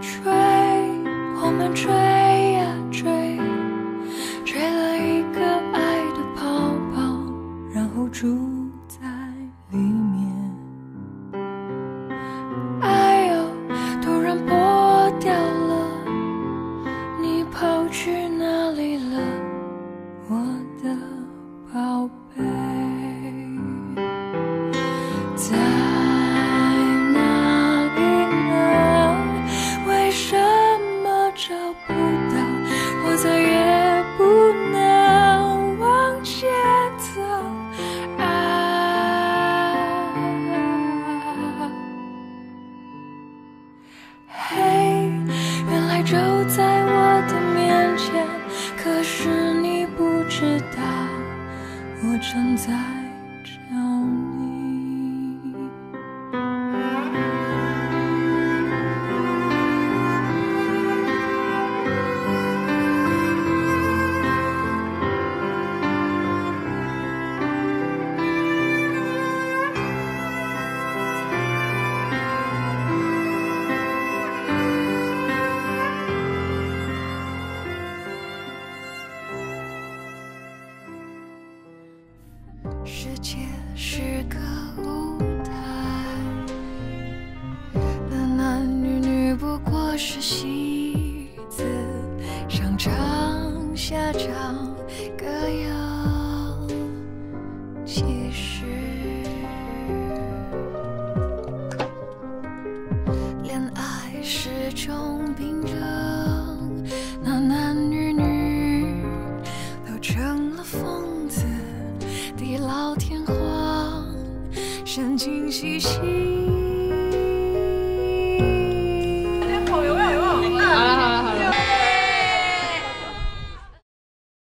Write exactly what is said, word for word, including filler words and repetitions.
追，我们追呀追，追了一个爱的泡泡，然后住在里面。爱哟，突然破掉了，你跑去哪里了，我的宝贝？在哪里呢？为什么找不到？我再也不能往前走。啊，嘿，原来就在我的面前，可是你不知道，我正在找你。世界是个舞台，男男女女不过是戏子，上场下场各有其事。恋爱是种病